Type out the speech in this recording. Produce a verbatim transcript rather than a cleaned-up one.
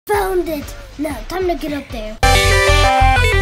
Found it! Now, time to get up there.